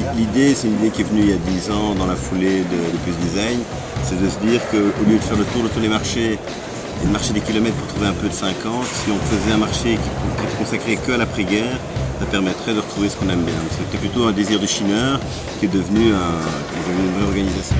L'idée, c'est une idée qui est venue il y a 10 ans dans la foulée de Plus Design, c'est de se dire qu'au lieu de faire le tour de tous les marchés et de marcher des kilomètres pour trouver un peu de 50, si on faisait un marché qui est consacré que à l'après-guerre, ça permettrait de retrouver ce qu'on aime bien. C'était plutôt un désir du chineur qui est devenu une vraie organisation.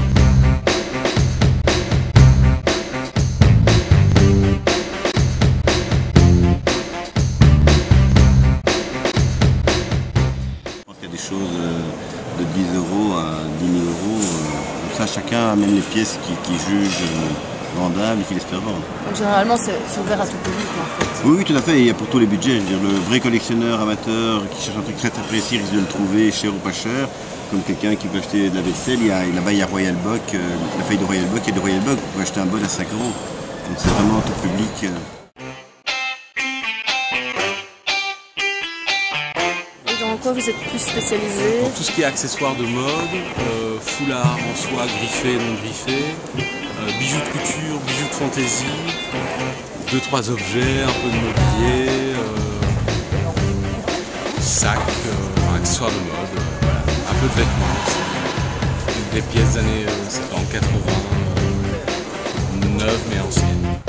Il y a des choses de 10 € à 10 000 €. Comme ça, chacun amène les pièces qu'il juge vendables et qu'il espère vendre. Donc, généralement, c'est ouvert à tout public en fait. Oui, tout à fait. Il y a pour tous les budgets. Je veux dire, le vrai collectionneur amateur qui cherche un truc très précis risque de le trouver cher ou pas cher. Comme quelqu'un qui veut acheter de la vaisselle, là-bas il y a Royal Bock, la feuille de Royal Bock et de Royal Bock pour acheter un bol à 5 €. Donc c'est vraiment tout public. Dans quoi vous êtes plus spécialisé? Pour tout ce qui est accessoires de mode, foulard en soie griffé, non griffé, bijoux de couture, bijoux de fantaisie, 2-3 objets, un peu de mobilier, sacs, accessoires de mode, voilà. Un peu de vêtements aussi, des pièces des années 70, 80, neuves mais anciennes.